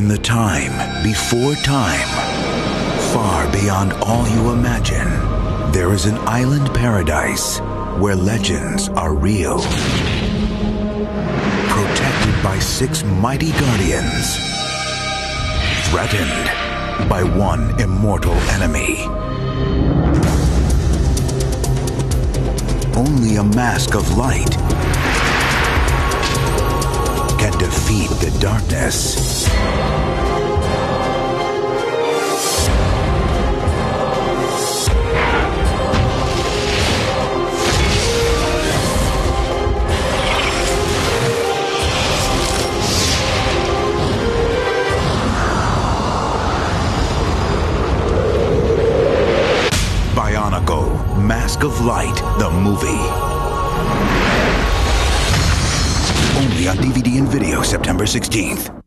the time before time, far beyond all you imagine, there is an island paradise where legends are real. Protected by 6 mighty guardians, threatened by one immortal enemy. Only a mask of light can defeat the darkness. BioNICLE, Mask of Light, the movie. Only on DVD and video September 16th.